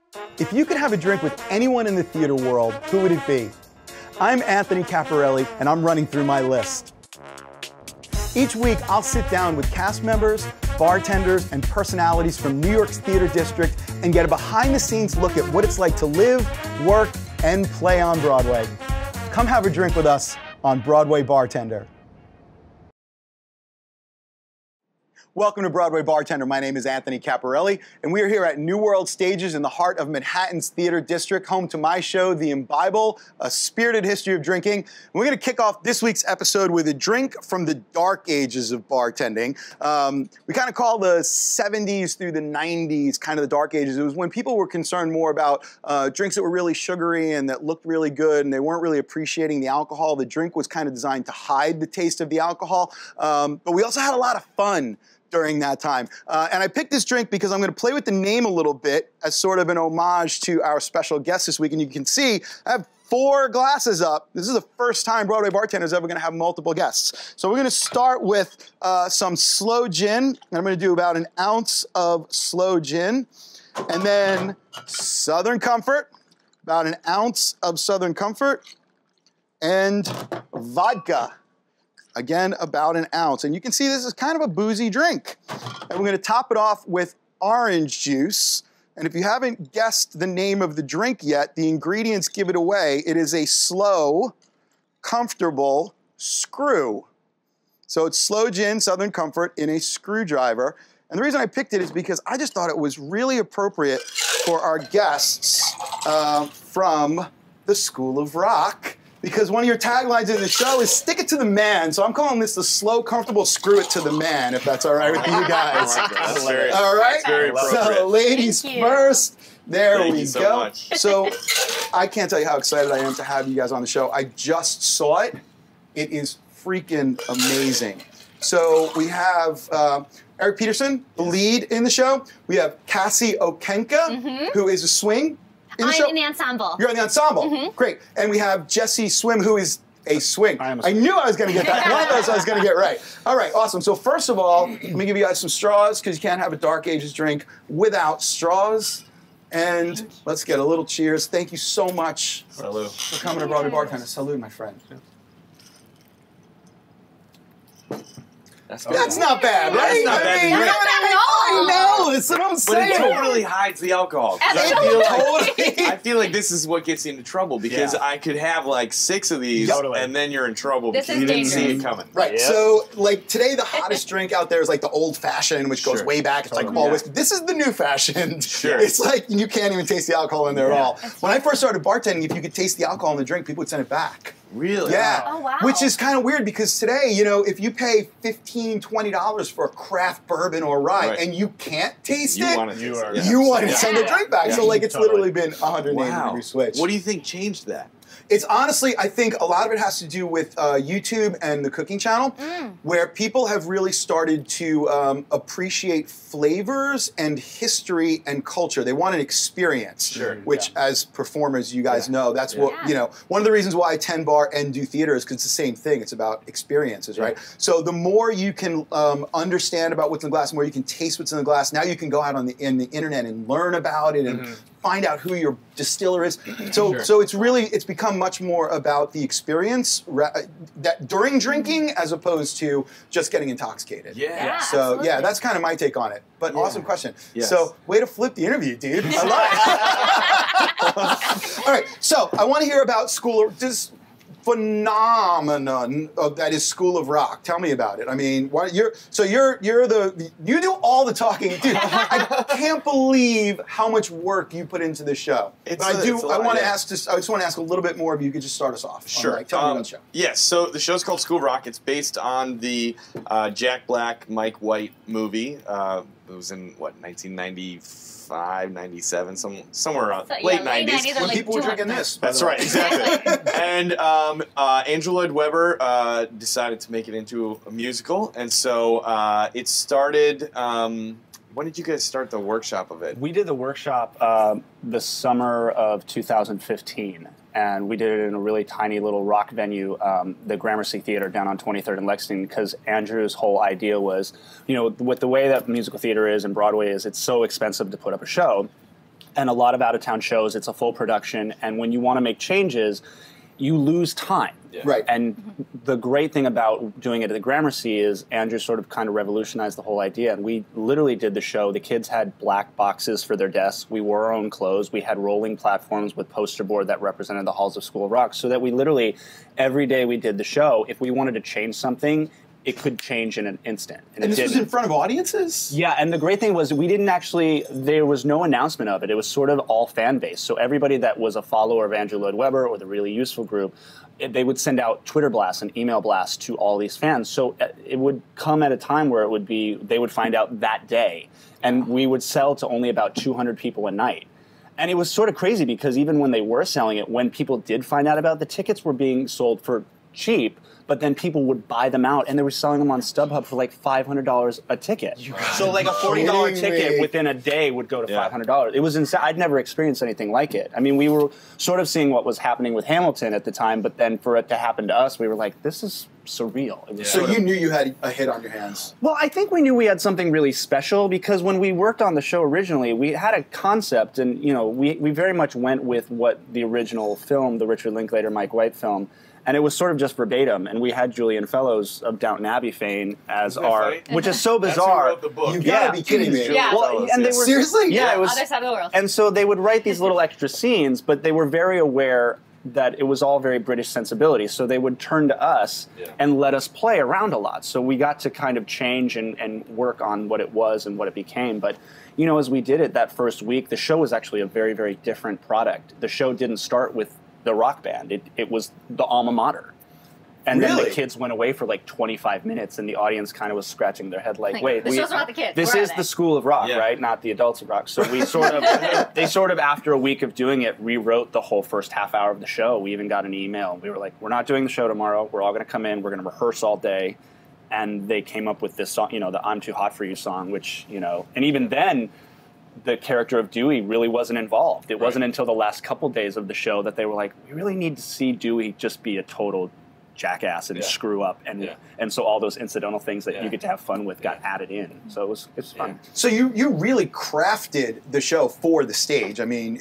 If you could have a drink with anyone in the theater world, who would it be? I'm Anthony Caporale, and I'm running through my list. Each week, I'll sit down with cast members, bartenders, and personalities from New York's theater district and get a behind-the-scenes look at what it's like to live, work, and play on Broadway. Come have a drink with us on Broadway Bartender. Welcome to Broadway Bartender. My name is Anthony Caporale, and we are here at New World Stages in the heart of Manhattan's theater district, home to my show, The Imbible, A Spirited History of Drinking. And we're going to kick off this week's episode with a drink from the dark ages of bartending. We kind of call the 70s through the 90s kind of the dark ages. It was when people were concerned more about drinks that were really sugary and that looked really good, and they weren't really appreciating the alcohol. The drink was kind of designed to hide the taste of the alcohol, but we also had a lot of fun during that time. And I picked this drink because I'm going to play with the name a little bit as sort of an homage to our special guest this week. And you can see I have 4 glasses up. This is the first time Broadway Bartender is ever going to have multiple guests. So we're going to start with some slow gin. And I'm going to do about an ounce of slow gin. And then Southern Comfort, about an ounce of Southern Comfort. And vodka. Again, about an ounce. And you can see this is kind of a boozy drink. And we're going to top it off with orange juice. And if you haven't guessed the name of the drink yet, the ingredients give it away. It is a slow, comfortable screw. So it's slow gin, Southern Comfort in a screwdriver. And the reason I picked it is because I just thought it was really appropriate for our guests from the School of Rock. Because one of your taglines in the show is stick it to the man. So I'm calling this the slow, comfortable screw it to the man, if that's all right with you guys. That's hilarious. All right? That's very appropriate. So ladies first. There we so go. Much. So I can't tell you how excited I am to have you guys on the show. I just saw it. It is freaking amazing. So we have Eric Petersen, the lead in the show. We have Cassie Okenka, who is a swing. I'm in the ensemble. You're in the ensemble. Great. And we have Jessie Swimm, who is a swing. I knew I was going to get that. One of those I was going to get right. All right, awesome. So first of all, let me give you guys some straws because you can't have a dark ages drink without straws. And let's get a little cheers. Thank you so much Salud. for coming to Broadway Bartender. Salud, my friend. That's not bad, right? That's not bad. You know what I mean? I know. That's what I'm But saying. it totally hides the alcohol. I feel like this is what gets you into trouble because I could have like 6 of these and then you're in trouble because you didn't see it coming. Right. Yep. So like today the hottest drink out there is like the old fashioned, which goes way back. It's like all whiskey. This is the new fashioned. It's like you can't even taste the alcohol in there at all. When I first started bartending, if you could taste the alcohol in the drink, people would send it back. Really? Yeah. Oh, wow. Which is kind of weird because today, you know, if you pay $15, $20 for a craft bourbon or rye and you can't taste it, you want to send a drink back. So like it's literally been a 180-degree switch. What do you think changed that? It's honestly, I think a lot of it has to do with YouTube and the cooking channel, where people have really started to appreciate flavors and history and culture. They want an experience, which as performers, you guys know, that's what, you know, one of the reasons why I tend bar and do theater is because it's the same thing. It's about experiences, right? So the more you can understand about what's in the glass, the more you can taste what's in the glass, now you can go out on the internet and learn about it and find out who your distiller is. So it's become much more about the experience that during drinking as opposed to just getting intoxicated. So that's kind of my take on it. But awesome question. So way to flip the interview, dude. I love it. All right. So I want to hear about this phenomenon that is School of Rock. Tell me about it. I mean, you do all the talking, dude. I can't believe how much work you put into this show. I just want to ask a little bit more if you could just start us off. Sure. Tell me about the show. Yes. So the show's called School of Rock. It's based on the Jack Black, Mike White movie. It was in what 1995, 97, somewhere around late 90s. When people were drinking this. That's right, exactly. And Andrew Lloyd Webber decided to make it into a musical, and so it started. When did you guys start the workshop of it? We did the workshop the summer of 2015. And we did it in a really tiny little rock venue, the Gramercy Theater down on 23rd and Lexington, because Andrew's whole idea was, you know, with the way that musical theater is and Broadway is, it's so expensive to put up a show. and a lot of out-of-town shows. It's a full production, and when you want to make changes, you lose time. Yeah. Right. And the great thing about doing it at the Gramercy is Andrew sort of kind of revolutionized the whole idea. And we literally did the show. The kids had black boxes for their desks. We wore our own clothes. We had rolling platforms with poster board that represented the halls of School of Rock. So that we literally, every day we did the show, if we wanted to change something, it could change in an instant. And this was in front of audiences? Yeah, and the great thing was we didn't actually, there was no announcement of it. It was sort of all fan-based. So everybody that was a follower of Andrew Lloyd Webber or the Really Useful group, they would send out Twitter blasts and email blasts to all these fans. So it would come at a time where it would be, they would find out that day. And we would sell to only about 200 people a night. And it was sort of crazy because even when they were selling it, when people did find out about it, the tickets were being sold for cheap, but then people would buy them out, and they were selling them on StubHub for like $500 a ticket. So like a $40 ticket within a day would go to $500. It was insane. I'd never experienced anything like it. I mean, we were sort of seeing what was happening with Hamilton at the time, but then for it to happen to us, we were like, this is surreal. It was So you knew you had a hit on your hands. Well, I think we knew we had something really special because when we worked on the show originally, we had a concept, and you know, we very much went with what the original film, the Richard Linklater, Mike White film. And it was sort of just verbatim, and we had Julian Fellows of Downton Abbey fame as our, which is so bizarre. That's who wrote the book. You gotta be kidding me. Yeah. Well, and they were seriously? Yeah, it was. Other side of the world. And so they would write these little extra scenes, but they were very aware that it was all very British sensibility. So they would turn to us and let us play around a lot. So we got to kind of change and work on what it was and what it became. But you know, as we did it that first week, the show was actually a very, very different product. The show didn't start with the rock band. It was the alma mater. And then the kids went away for like 25 minutes, and the audience kind of was scratching their head like, wait, the show's about the kids. this Where is are the they? School of Rock, right? Not the adults of rock. So we sort of, they sort of, after a week of doing it, rewrote the whole first half hour of the show. We even got an email. We were like, we're not doing the show tomorrow. We're all going to come in. We're going to rehearse all day. And they came up with this song, you know, the I'm Too Hot For You song, which, you know, and even then, the character of Dewey really wasn't involved. It wasn't until the last couple days of the show that they were like, we really need to see Dewey just be a total jackass and screw up, and so all those incidental things that you get to have fun with got added in. So it's fun. So you really crafted the show for the stage. I mean,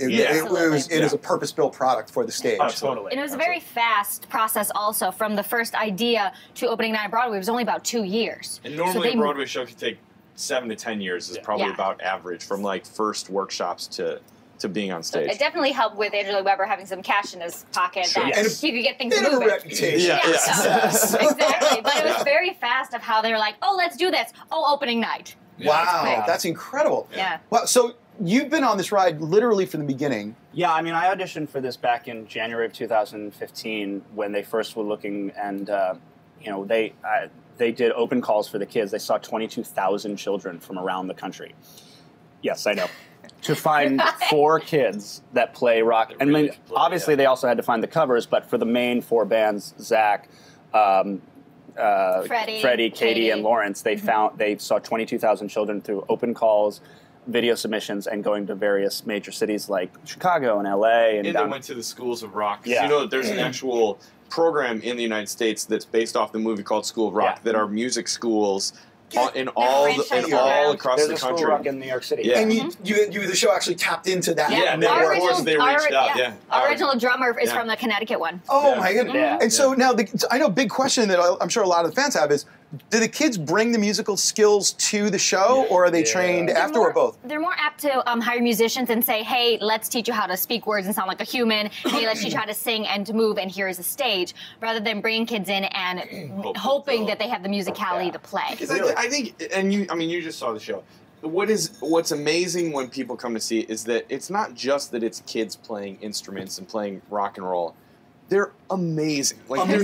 it is a purpose-built product for the stage. Oh, totally. And it was a very fast process also. From the first idea to opening night on Broadway, it was only about 2 years. And normally a Broadway show could take 7 to 10 years is probably about average from like first workshops to being on stage. It definitely helped with Andrew Lloyd Webber having some cash in his pocket that he could get things And a moving. reputation. Exactly. But it was very fast of how they were like, oh, let's do this. Oh, opening night. Wow, that's incredible. Yeah. Well, so you've been on this ride literally from the beginning. Yeah, I mean, I auditioned for this back in January of 2015 when they first were looking, and you know, they did open calls for the kids. They saw 22,000 children from around the country. Yes, I know. To find 4 kids that play rock. And I mean, obviously they also had to find the covers, but for the main 4 bands, Zach, Freddie, Katie, and Lawrence, they saw 22,000 children through open calls, video submissions, and going to various major cities like Chicago and LA. And they went to the schools of rock. You know that there's an actual program in the United States that's based off the movie called School of Rock that are music schools all across the country. School of Rock in New York City. Yeah. And the show actually tapped into that. Yeah, and then of course they reached out. Our original drummer is from the Connecticut one. Oh my goodness. Yeah. And so now, I know a big question that I'm sure a lot of the fans have is, do the kids bring the musical skills to the show, or are they trained after, or both? They're more apt to hire musicians and say, hey, let's teach you how to speak words and sound like a human. Hey, let's teach you how to sing and to move, and here's a stage, rather than bringing kids in and hoping that they have the musicality to play. Because I think, and you just saw the show. What's amazing when people come to see it is that it's not just that it's kids playing instruments and playing rock and roll. They're amazing. Like they're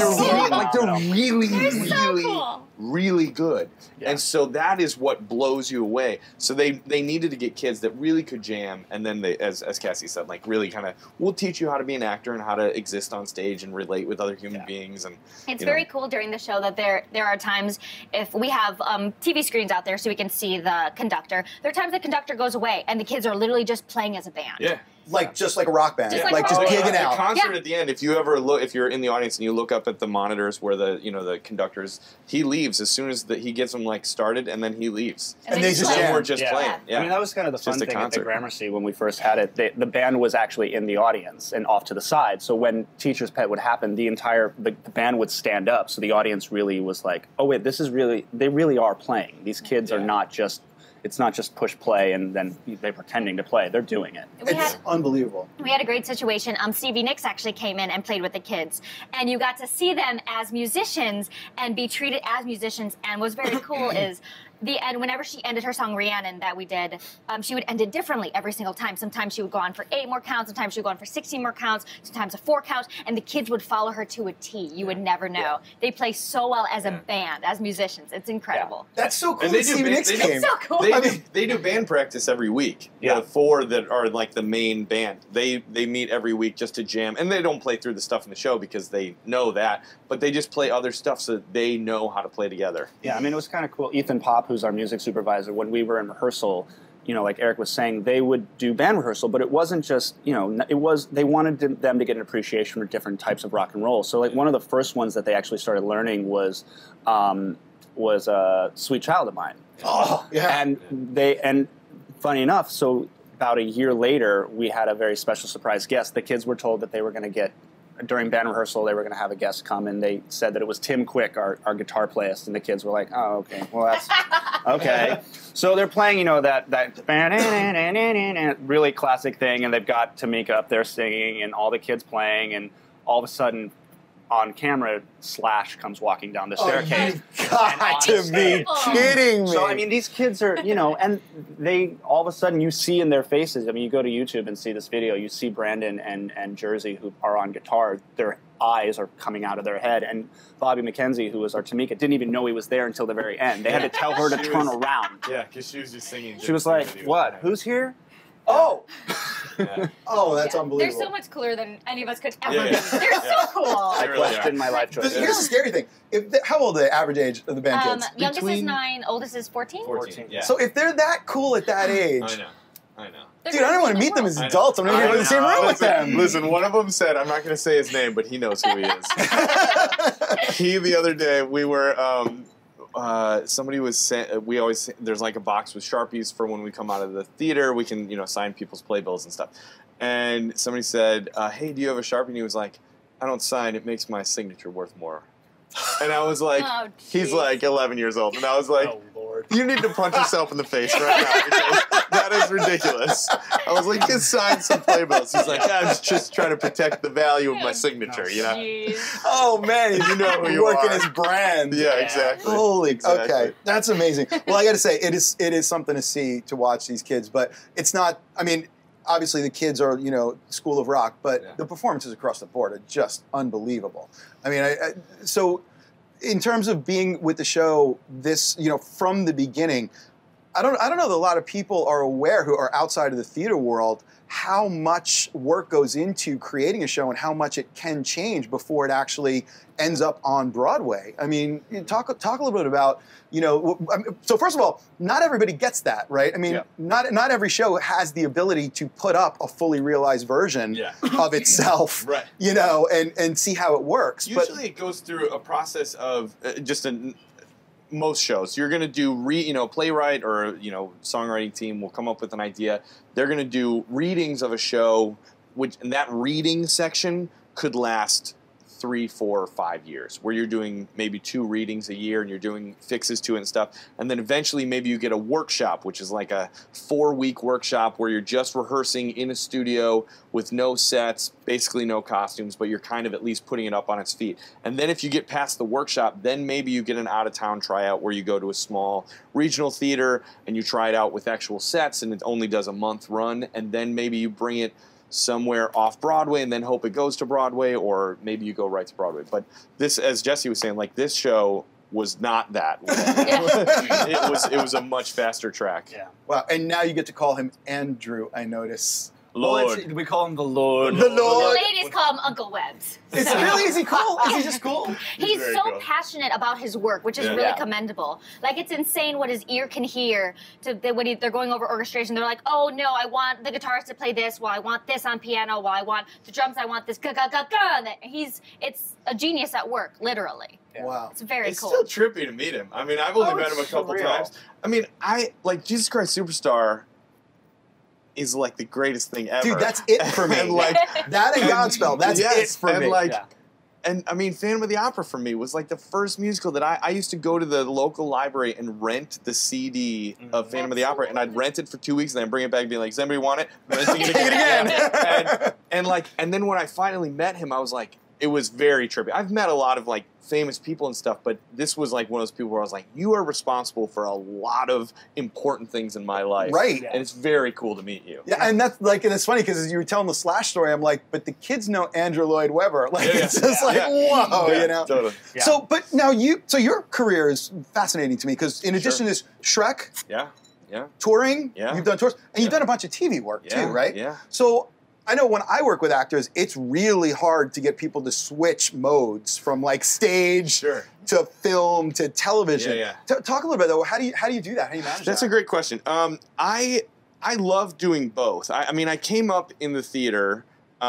really good. Yeah. And so that is what blows you away. So they needed to get kids that really could jam, and then they, as Cassie said, like really kind of, we'll teach you how to be an actor and how to exist on stage and relate with other human beings. And it's very cool during the show that there are times, if we have TV screens out there so we can see the conductor, there are times the conductor goes away and the kids are literally just playing as a band. Yeah. Just like a rock band, just just gigging out. The concert at the end. If you ever look, if you're in the audience and you look up at the monitors where the conductors, he leaves leaves as soon as he gets them like started, and then he leaves. And they just we're just playing. Yeah. I mean, that was kind of the fun thing at the concert. Gramercy when we first had it. The band was actually in the audience and off to the side. So when Teacher's Pet would happen, the band would stand up. So the audience really was like, oh wait, they really are playing. These kids are not just. It's not just push play and then they're pretending to play. They're doing it. It's unbelievable. We had a great situation. Stevie Nicks actually came in and played with the kids. And you got to see them as musicians and be treated as musicians. And what's very cool is whenever she ended her song Rhiannon that we did, she would end it differently every single time. Sometimes she would go on for 8 more counts. Sometimes she would go on for 16 more counts. Sometimes a 4 count. And the kids would follow her to a T. You would never know. Yeah. They play so well as a band, as musicians. It's incredible. Yeah. That's so cool. Stevie Nicks came. It's so cool. They do band practice every week. Yeah. The 4 that are like the main band. They meet every week just to jam. And they don't play through the stuff in the show because they know that. But they just play other stuff so that they know how to play together. Yeah, I mean, it was kind of cool. Ethan Popp, who's our music supervisor, when we were in rehearsal, you know, like Eric was saying, they would do band rehearsal, but it wasn't just, you know, they wanted them to get an appreciation for different types of rock and roll. So, like, one of the first ones that they actually started learning was Sweet Child of Mine. Oh, yeah. And funny enough, so about a year later, we had a very special surprise guest. The kids were told that they were going to get, during band rehearsal, they were going to have a guest come, and they said that it was Tim Quick, our guitar playist, and the kids were like, oh, okay, well, that's, okay. So they're playing, you know, that really classic thing, and they've got Tamika up there singing, and all the kids playing, and all of a sudden, on camera, Slash comes walking down the staircase. You've got to be kidding me. So, I mean, these kids are, you know, and they, all of a sudden, you see in their faces, I mean, you go to YouTube and see this video, you see Brandon and Jersey, who are on guitar, their eyes are coming out of their head, and Bobby McKenzie, who was our Tamika, didn't even know he was there until the very end. They had to tell her to turn around. Yeah, because she was just singing. She was like, what, who's here? Oh! Oh, that's unbelievable. They're so much cooler than any of us could ever be. They're so cool. I question my life choices. Here's the scary thing. How old are the average age of the band kids? Youngest is 9, oldest is 14. 14, yeah. So if they're that cool at that age... I know. Dude, I don't want to meet them as adults. I'm not even in the same room with them. Listen, one of them said, I'm not going to say his name, but he knows who he is. The other day, we were... somebody was saying, there's like a box with Sharpies for when we come out of the theater, we can, you know, sign people's playbills and stuff. And somebody said, hey, do you have a Sharpie? And he was like, I don't sign, it makes my signature worth more. And I was like, he's like 11 years old. And I was like, oh, Lord. You need to punch yourself in the face right now because that is ridiculous. I was like, just sign some playbills. He's like, yeah, I'm just trying to protect the value of my signature, you know? Oh, man. You know who you working are. his brand. Yeah, exactly. Holy, exactly. Okay. That's amazing. Well, I got to say, it is something to see, to watch these kids, but it's not, I mean, obviously the kids are, you know, School of Rock, but the performances across the board are just unbelievable. I mean, so in terms of being with the show, this, you know, from the beginning, I don't know that a lot of people are aware who are outside of the theater world how much work goes into creating a show and how much it can change before it actually ends up on Broadway. I mean, talk a little bit about, you know, so first of all, not everybody gets that, right? I mean, not every show has the ability to put up a fully realized version of itself, right. You know, and see how it works. Usually it goes through a process of most shows. You're going to do, playwright or, songwriting team will come up with an idea. They're going to do readings of a show, and that reading section could last 3, 4, 5 years, where you're doing maybe 2 readings a year and you're doing fixes to it and stuff. And then eventually maybe you get a workshop, which is like a 4-week workshop where you're just rehearsing in a studio with no sets, basically no costumes, but you're kind of at least putting it up on its feet. And then if you get past the workshop, then maybe you get an out-of-town tryout where you go to a small regional theater and you try it out with actual sets and it only does a month run, and then maybe you bring it somewhere off Broadway and then hope it goes to Broadway, or maybe you go right to Broadway. But this, as Jesse was saying, like, this show was not that. It was a much faster track. Yeah. Wow. And now you get to call him Andrew, I notice. Lord. We call him the Lord. The Lord. The ladies call him Uncle Webbs. Is he cool? Is he just cool? He's very so cool. passionate about his work, which is Yeah. really Yeah. commendable. Like, it's insane what his ear can hear when they're going over orchestration. They're like, oh, no, I want the guitarist to play this, well, I want this on piano, well, I want the drums, I want this ga-ga-ga-ga. It's a genius at work, literally. Yeah. Wow. It's very It's cool. still trippy to meet him. I mean, I've only Oh, met him a it's couple surreal. times. I mean, Jesus Christ Superstar is like the greatest thing ever. Dude, that's it for me. And like, That and Godspell, that's yes, it for and me. like, Yeah. and I mean, Phantom of the Opera for me was like the first musical that I used to go to the local library and rent the CD of Phantom of the Opera, and I'd rent it for 2 weeks and then bring it back and be like, does anybody want it? Renting it again. and then when I finally met him, I was like, it was very trippy. I've met a lot of like famous people and stuff, but this was like one of those people where I was like, you are responsible for a lot of important things in my life. Right. And it's very cool to meet you. Yeah, and that's like, and it's funny because as you were telling the Slash story, I'm like, but the kids know Andrew Lloyd Webber. Like, Yeah, it's just like, yeah. whoa, Yeah, you know? Totally. Yeah. So, but now your career is fascinating to me because in addition to this, Shrek, Yeah. Yeah. touring, Yeah. you've done tours, and you've Yeah. done a bunch of TV work Yeah. too, right? Yeah. So I know when I work with actors, it's really hard to get people to switch modes from like stage Sure. to film to television. Yeah, Talk a little bit though. How do you do that? How do you manage That's that? a great question. I love doing both. I mean, I came up in the theater,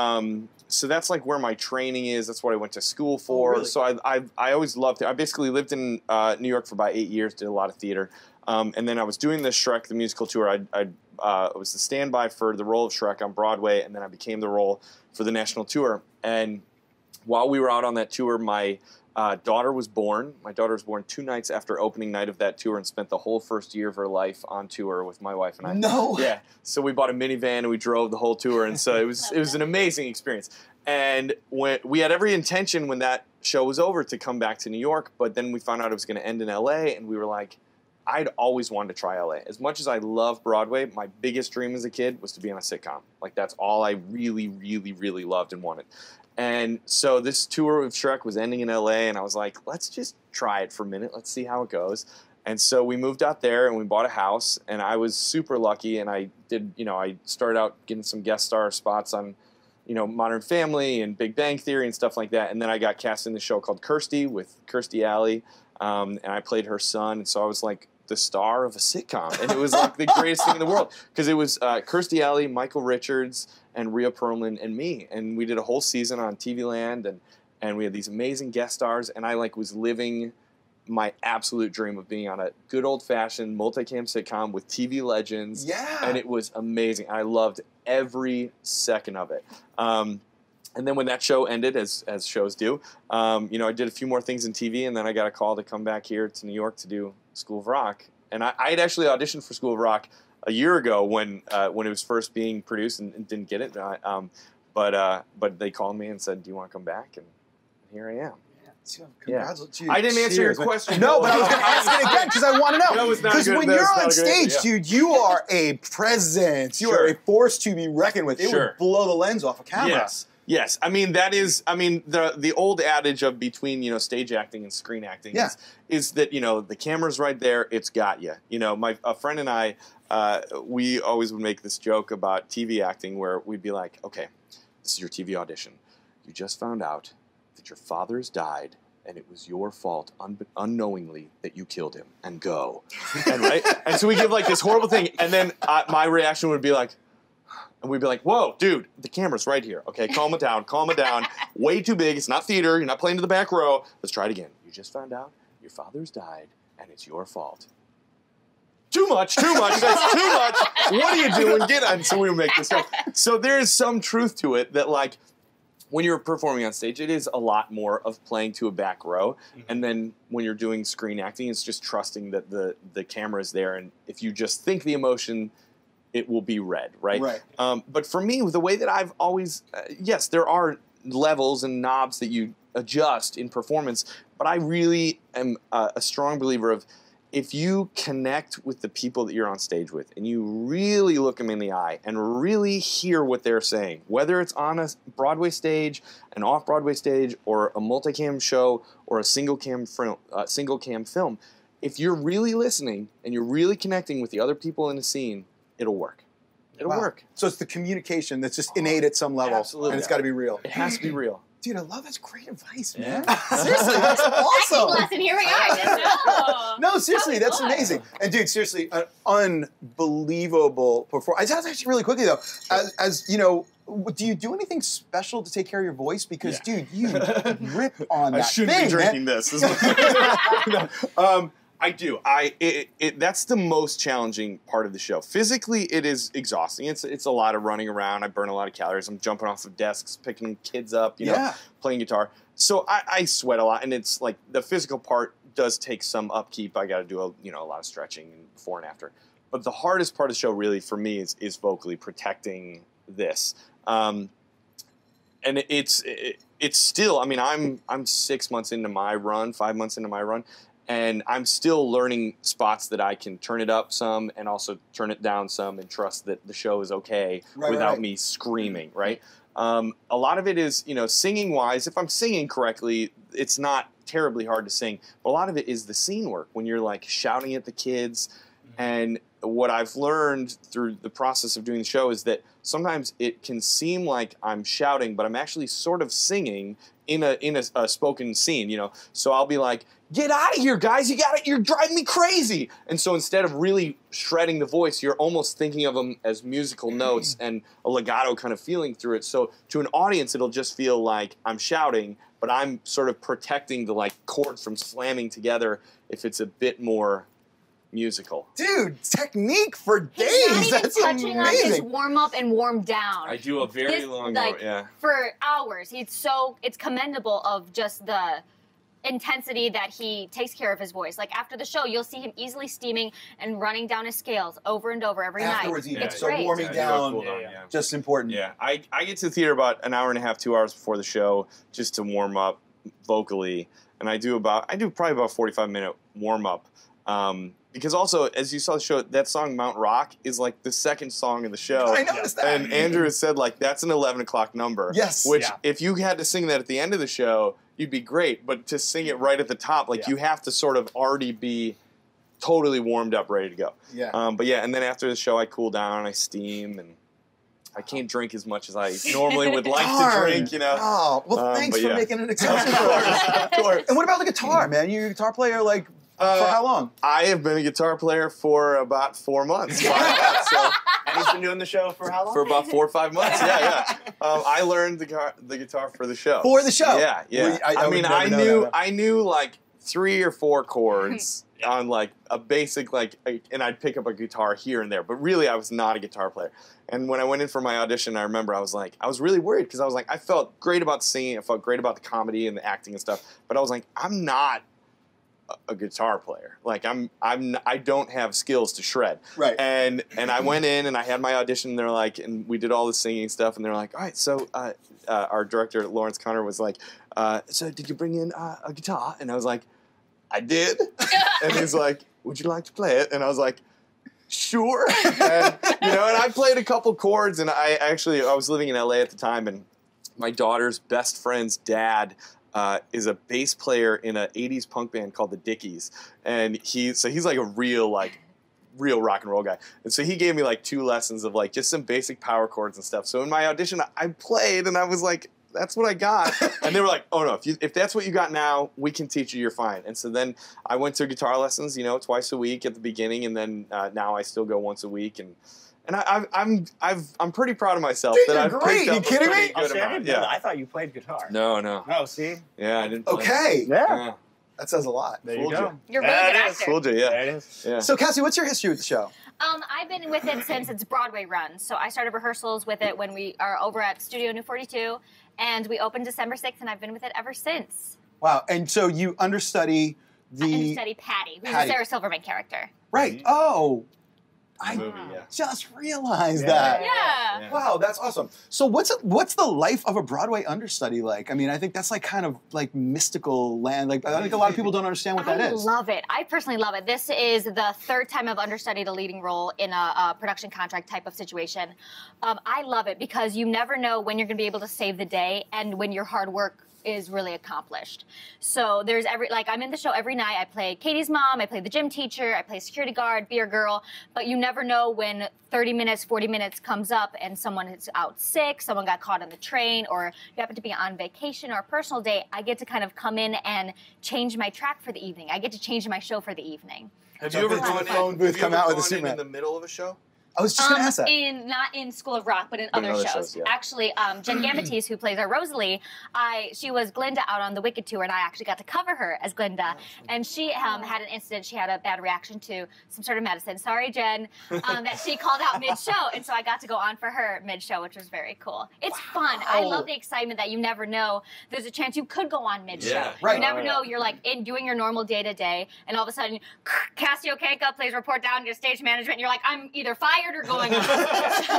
so that's like where my training is. That's what I went to school for. really? So I always loved it. I basically lived in New York for about 8 years, did a lot of theater, and then I was doing the Shrek the musical tour. I was the standby for the role of Shrek on Broadway, and then I became the role for the national tour. And while we were out on that tour, my daughter was born. My daughter was born 2 nights after opening night of that tour and spent the whole first year of her life on tour with my wife and I. No. Yeah. So we bought a minivan and we drove the whole tour, and so it was an amazing experience. And when we had every intention when that show was over to come back to New York, but then we found out it was going to end in LA, and we were like, I'd always wanted to try LA. As much as I love Broadway, my biggest dream as a kid was to be on a sitcom. Like, that's all I really, really, really loved and wanted. And so this tour of Shrek was ending in LA, and I was like, let's just try it for a minute. Let's see how it goes. And so we moved out there, and we bought a house, and I was super lucky, and I started out getting some guest star spots on, Modern Family and Big Bang Theory and stuff like that. And then I got cast in the show called Kirstie with Kirstie Alley, and I played her son. And so I was like the star of a sitcom, and it was like the greatest thing in the world because it was Kirstie Alley, Michael Richards, and Rhea Perlman and me, and we did a whole season on TV Land, and we had these amazing guest stars, and I was living my absolute dream of being on a good old-fashioned multicam sitcom with TV legends. Yeah. And it was amazing. I loved every second of it. And then when that show ended, as shows do, I did a few more things in TV, and then I got a call to come back here to New York to do School of Rock. And I had actually auditioned for School of Rock a year ago when it was first being produced and didn't get it. But they called me and said, "Do you want to come back?" And here I am. Congratulations. I didn't answer your Cheers, man. question. No, but I was going to ask it again because I want to know. That was not Because good. when That you're was not on a good stage, answer, yeah. dude, you are a presence. You are a force to be reckoned with. It Sure. would blow the lens off a camera. Yes. I mean, the old adage of between, stage acting and screen acting is that, the camera's right there, it's got you. A friend and I, we always would make this joke about TV acting where we'd be like, okay, this is your TV audition. You just found out that your father's died, and it was your fault unknowingly that you killed him, and go. And so we give this horrible thing, and then my reaction would be like, and we'd be like, whoa, dude, the camera's right here. Okay, calm it down. Way too big. It's not theater. You're not playing to the back row. Let's try it again. You just found out your father's died, and it's your fault. Too much. That's too much. What are you doing? Get on. So we would make this up. So there is some truth to it that, when you're performing on stage, it is a lot more of playing to a back row. Mm-hmm. And then when you're doing screen acting, it's just trusting that the camera is there. And if you just think the emotion, it will be read, right? But for me, the way that I've always, yes, there are levels and knobs that you adjust in performance, but I really am a strong believer of if you connect with the people that you're on stage with and you really look them in the eye and really hear what they're saying, whether it's on a Broadway stage, an off-Broadway stage, or a multicam show, or a single-cam film, if you're really listening and you're really connecting with the other people in the scene, it'll work. It'll work. So it's the communication that's just innate at some level. Absolutely. And it's got to be real. It has to be real. Dude, I love that's great advice, man. Seriously, that's awesome. Acting lesson, here we are. No, seriously, that's amazing. And dude, seriously, an unbelievable performance. Actually, really quickly though, as you know, do you do anything special to take care of your voice? Because, dude, you rip on that I shouldn't thing, be drinking man. this. I do. That's the most challenging part of the show. Physically, it is exhausting. It's a lot of running around. I burn a lot of calories. I'm jumping off of desks, picking kids up, you know, playing guitar. So I sweat a lot, and it's like the physical part does take some upkeep. I got to do a lot of stretching before and after. But the hardest part of the show, really, for me, is vocally protecting this. And it's still. I mean, I'm 6 months into my run, 5 months into my run. And I'm still learning spots that I can turn it up some and also turn it down some and trust that the show is okay without me screaming, right? A lot of it is, singing-wise, if I'm singing correctly, it's not terribly hard to sing. But a lot of it is the scene work when you're, like, shouting at the kids. And what I've learned through the process of doing the show is that sometimes it can seem like I'm shouting, but I'm actually sort of singing in a spoken scene, So I'll be like, get out of here, guys. You're driving me crazy. And so instead of really shredding the voice, you're almost thinking of them as musical notes and a legato kind of feeling through it. So to an audience, it'll just feel like I'm shouting, but I'm sort of protecting the chords from slamming together if it's a bit more musical. Dude, technique for days. He's not even That's touching amazing. on his warm up and warm down. I do a very long warm, for hours. It's commendable of just the intensity that he takes care of his voice. Like after the show, you'll see him easily steaming and running down his scales over and over every Afterwards, night. even. It's So great. warming down, Cool just important. Yeah, I get to the theater about an hour and a half, 2 hours before the show just to warm up vocally, and I do probably about a 45-minute warm up. Because also, as you saw the show, that song Mount Rock is like the second song in the show. I noticed that. And Andrew has said that's an 11 o'clock number. Yes. Which if you had to sing that at the end of the show, you'd be great. But to sing it right at the top, you have to sort of already be totally warmed up, ready to go. Yeah. And then after the show, I cool down, I steam, and I can't drink as much as I normally would like to drink, Oh, well, thanks for making an exception for us. Of course. And what about the guitar, man? You're a guitar player, for how long? I have been a guitar player for about 4 months. 5 months, so. And he's been doing the show for how long? For about 4 or 5 months, yeah. I learned the guitar for the show. For the show? Yeah. I knew 3 or 4 chords on a basic, and I'd pick up a guitar here and there. But really, I was not a guitar player. And when I went in for my audition, I remember I was really worried because I was I felt great about singing, I felt great about the comedy and the acting and stuff. But I was I'm not a guitar player. I don't have skills to shred. Right. And I went in and I had my audition. And they're and we did all the singing stuff. And they're all right. So our director Lawrence Connor was so did you bring in a guitar? And I was I did. And he's would you like to play it? And I was sure. And I played a couple chords. And I was living in LA at the time, and my daughter's best friend's dad is a bass player in an 80s punk band called the Dickies. And he's a real rock and roll guy. And so he gave me 2 lessons of just some basic power chords and stuff. So in my audition, I played and I was that's what I got. And they were oh no, if that's what you got now, we can teach you, you're fine. And so then I went to guitar lessons, twice a week at the beginning. And then now I still go once a week. And I'm pretty proud of myself. Dude, that you're I've great. picked up You kidding me? a pretty good amount. Yeah. I thought you played guitar. No. Oh, see? Yeah, I didn't play. Okay. Yeah. That says a lot. There you go. You're a really good actor. Fooled you, yeah. There it is. Yeah. So, Cassie, what's your history with the show? I've been with it since its Broadway run. So I started rehearsals with it when we are over at Studio New 42, and we opened December 6th, and I've been with it ever since. Wow. And so you understudy I understudy Patty, who's a Sarah Silverman character. Right. Oh. I just realized that. Yeah. Wow, that's awesome. So what's the life of a Broadway understudy like? I mean, I think that's kind of mystical land. I think a lot of people don't understand what that is. I love it. I personally love it. This is the 3rd time I've understudied a leading role in a production contract type of situation. I love it because you never know when you're going to be able to save the day and when your hard work is really accomplished. So there's I'm in the show every night. I play Katie's mom, I play the gym teacher, I play security guard, beer girl, but you never know when 30 minutes, 40 minutes comes up and someone is out sick, someone got caught on the train, or you happen to be on vacation or a personal day. I get to kind of come in and change my track for the evening. I get to change my show for the evening. Have you ever gone in the middle of a show? I was just going to ask that. Not in School of Rock, but in other shows. Yeah. Actually, Jen Gamatis, who plays our Rosalie, she was Glinda out on the Wicked tour, and I actually got to cover her as Glinda. And she had an incident. She had a bad reaction to some sort of medicine. Sorry, Jen, that she called out mid-show, and so I got to go on for her mid-show, which was very cool. It's fun. I love the excitement that you never know. There's a chance you could go on mid-show. Yeah. Right. You never know. You're doing your normal day-to-day, and all of a sudden, Cassie Okenka plays Report Down, your stage management, and you're like, I'm either fired or going on. So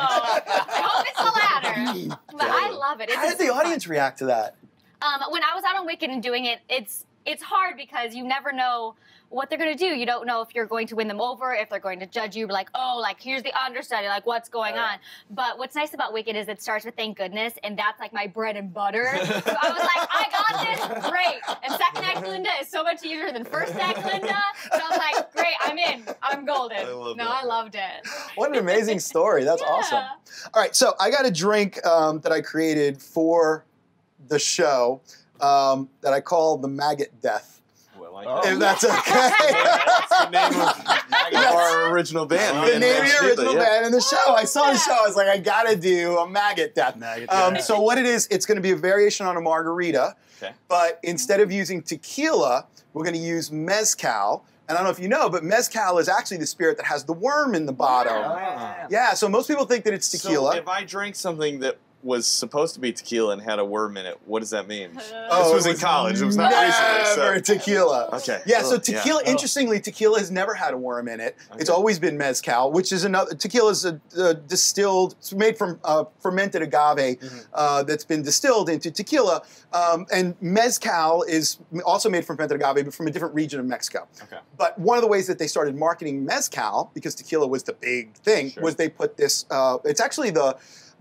I hope it's the latter. But I love it. How did the audience react to that? When I was out on Wicked and doing it, it's hard because you never know what they're going to do. You don't know if you're going to win them over, if they're going to judge you, here's the understudy, what's going on. But what's nice about Wicked is it starts with Thank Goodness, and that's my bread and butter. So I was like, I got this, great. And second act Glinda is so much easier than first act Glinda. So I was like, great, I'm in. I'm golden. I loved it. What an amazing story. That's awesome. All right, so I got a drink that I created for the show that I call the Maggot Death. If that's okay. That's the name of our original band. The name of your original band in the show. I saw the show. I was like, I gotta do a Maggot Death. So what it is, it's going to be a variation on a margarita, but instead of using tequila, we're going to use mezcal. And I don't know if you know, but mezcal is actually the spirit that has the worm in the bottom. Yeah, so most people think that it's tequila. So if I drank something that was supposed to be tequila and had a worm in it, what does that mean? This was in college. It was not recently. Never tequila. Okay. Yeah, so tequila, interestingly, tequila has never had a worm in it. It's always been mezcal, which is another, tequila is a distilled, it's made from fermented agave that's been distilled into tequila. And mezcal is also made from fermented agave, but from a different region of Mexico. But one of the ways that they started marketing mezcal, because tequila was the big thing, was they put this, it's actually the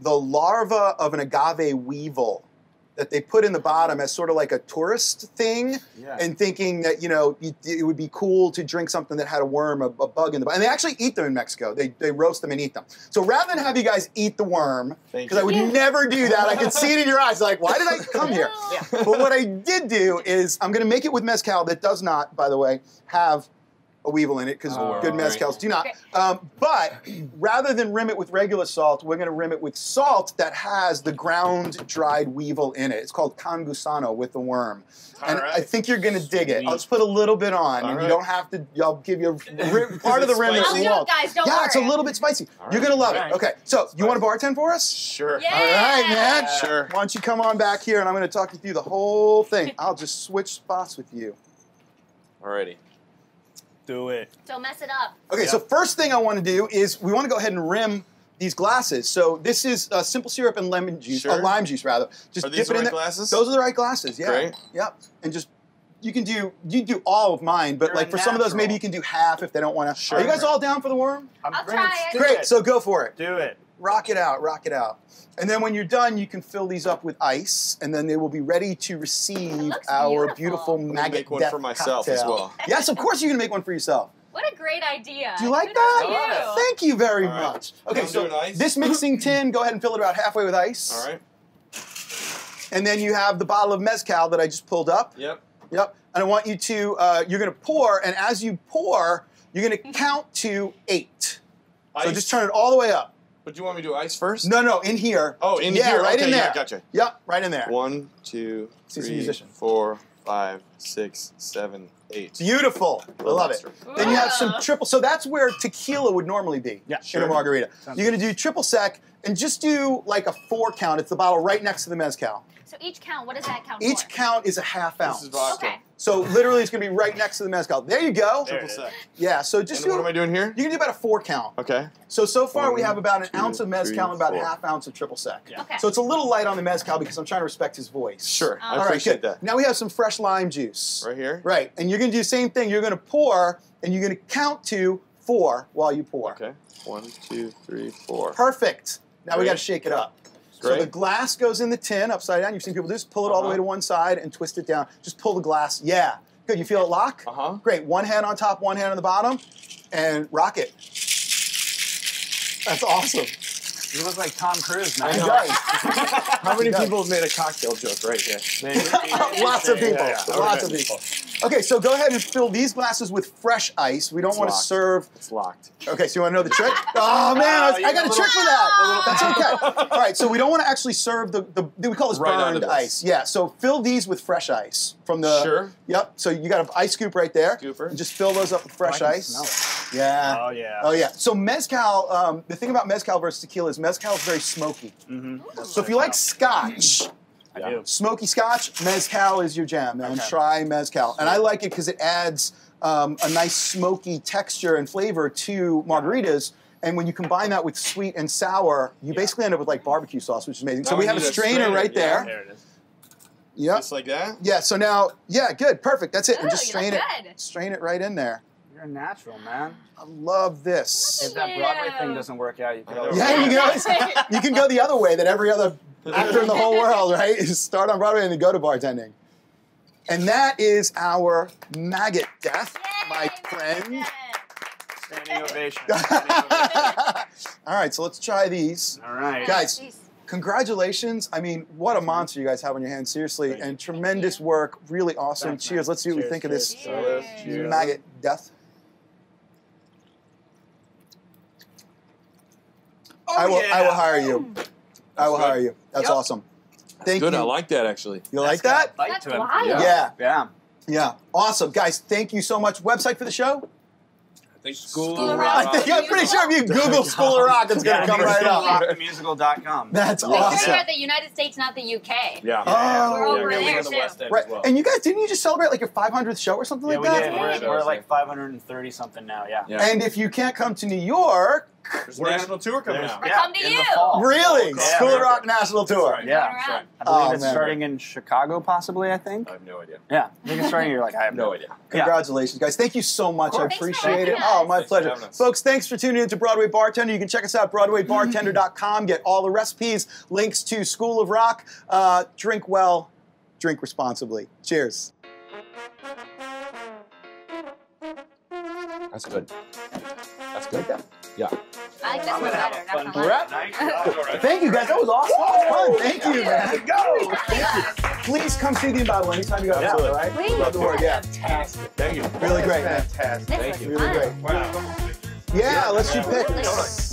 larva of an agave weevil that they put in the bottom as sort of like a tourist thing, and thinking that, it would be cool to drink something that had a worm, a bug in the bottom. And they actually eat them in Mexico. They roast them and eat them. So rather than have you guys eat the worm, because I would never do that, I could see it in your eyes, like, why did I come here? But what I did do is I'm going to make it with mezcal that does not, by the way, have a weevil in it, because good mezcals do not. But rather than rim it with regular salt, we're going to rim it with salt that has the ground dried weevil in it. It's called con gusano, with the worm. And I think you're going to dig it. I'll just put a little bit on, and you don't have to, I'll give you part of the rim that you want. Guys, don't worry. It's a little bit spicy. You're going to love it. Okay, so you want to bartend for us? Sure. Yeah. All right, man. Sure. Why don't you come on back here, and I'm going to talk you through the whole thing. I'll just switch spots with you. Alrighty. Do it. Don't mess it up. Okay, so first thing I want to do is we want to go ahead and rim these glasses. So this is simple syrup and lemon juice, lime juice rather. Just Are dip these it the in right there. glasses? Those are the right glasses. Yeah. Great. Yep. And just you do all of mine, but You're for some of those maybe you can do half if they don't want to. Sure. Are you guys all down for the worm? I'll try it. Great. So go for it. Do it. Rock it out, rock it out. And then when you're done, you can fill these up with ice, and then they will be ready to receive our beautiful I'm gonna Maggot make one Death for myself cocktail. as well. Yes, of course you're going to make one for yourself. What a great idea. Do you like Kudos that? to you. Thank you very All right. much. Okay, I'm so doing ice. this mixing tin, go ahead and fill it about halfway with ice. All right. And then you have the bottle of mezcal that I just pulled up. Yep. Yep. And I want you to, you're going to pour, and as you pour, you're going to count to 8. Ice? So just turn it all the way up. But do you want me to do ice first? No, in here. Oh, in yeah, here. right Okay, in there. yeah, gotcha. Yep, right in there. 1, 2, He's a 3, musician. 4, 5, 6, 7, 8. Beautiful. I love it. Then you have some triple. So that's where tequila would normally be in a margarita. You're going to do triple sec and just do like a 4 count. It's the bottle right next to the mezcal. So each count, what does that count Each for? count is a half ounce. This is vodka. Okay. So literally it's going to be right next to the mezcal. There you go. Triple sec. Yeah, so just And what am I doing here? You can do about a 4 count. Okay. So far we 1, have about an 2, ounce of mezcal 3, and about a 4. half ounce of triple sec. Okay. So it's a little light on the mezcal because I'm trying to respect his voice. Sure. I All right, appreciate good. that. Now we have some fresh lime juice. Right here? Right, and you're going to do the same thing. You're going to pour, and you're going to count to 4 while you pour. Okay. 1, 2, 3, 4. Perfect. Now we Great. got to shake it up. So the glass goes in the tin upside down. You've seen people do this. Pull it all the way to one side and twist it down. Just pull the glass. Yeah. Good. You feel it lock? Great. One hand on top, one hand on the bottom, and rock it. That's awesome. You look like Tom Cruise, man. He does. How many people have made a cocktail joke right here? Lots of people. Lots of people. Okay, so go ahead and fill these glasses with fresh ice. We don't want to serve. It's locked. Okay, so you want to know the trick? Oh man, I got a trick for that. That's okay. All right, so we don't want to actually serve we call this burned ice. Yeah, so fill these with fresh ice from the. Sure. Yep. So you got an ice scoop right there. Scooper. And just fill those up with fresh ice. Smell it. Yeah. Oh yeah. Oh yeah. So mezcal. The thing about mezcal versus tequila is mezcal is very smoky. So if you like Scotch. I do. Smoky Scotch, mezcal is your jam, man. Okay. Try mezcal. And I like it because it adds a nice smoky texture and flavor to margaritas. And when you combine that with sweet and sour, you basically end up with like barbecue sauce, which is amazing. So we have a strainer right there. There it is. Yep. Just like that? Yeah, so now, good, perfect. That's it. And Ooh, just you look good. strain it right in there. You're a natural, man. I love this. If that Broadway thing doesn't work out, you can always Yeah, you can go the other way that every other actor in the whole world, right? Is start on Broadway and then go to bartending. And that is our maggot death, my friend. Standing ovation. All right, so let's try these. All right. Guys, congratulations. I mean, what a monster you guys have on your hands, seriously. And tremendous work, really awesome. Thanks, cheers. man. Let's see what we Cheers, think of this cheers. maggot death. I will hire you. I will hire you. That's awesome. Thank Good, you. I like that actually. You like that? That's wild. Yeah. Yeah. Awesome. Guys, thank you so much. Website for the show? I think School of Rock. I'm pretty sure if you Google School of Rock, it's going to come right up. Rockthemusical.com. That's Make sure awesome. you're at the United States, not the UK. Yeah. Oh. We're over we there go to the West too. End Right. as well. And you guys, didn't you just celebrate like your 500th show or something like We that? did. We're at like 530 something now. Yeah. And if you can't come to New York, There's a national tour coming out. We're coming to in you. the fall. really? Yeah. School of Rock National Tour. Right. Yeah. Going around. I believe Oh, it's man. starting in Chicago, possibly. I think. I have no idea. Yeah. I think it's starting. You're like, I have No idea. Congratulations, guys. Thank you so much. I Thanks for appreciate it. having Oh, us. my Thanks for pleasure. having us. Folks, thanks for tuning in to Broadway Bartender. You can check us out at BroadwayBartender.com. Get all the recipes, links to School of Rock. Drink well, drink responsibly. Cheers. That's good. That's good. Yeah. I like this one better. Not gonna We're lie. up. Thank you, guys. That was awesome. That was fun. Thank you, man. Go. Thank you. Please come see the Bible anytime you got a all right? Please. Love the word. Yeah. Fantastic. Thank you. Really great, man. Fantastic. This Thank was you. Really fun. great. Wow. Yeah, let's do picks. Absolutely.